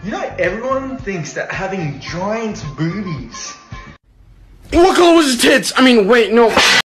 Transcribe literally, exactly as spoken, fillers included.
You know, everyone thinks that having giant boobies. What color was his tits? I mean, wait, no.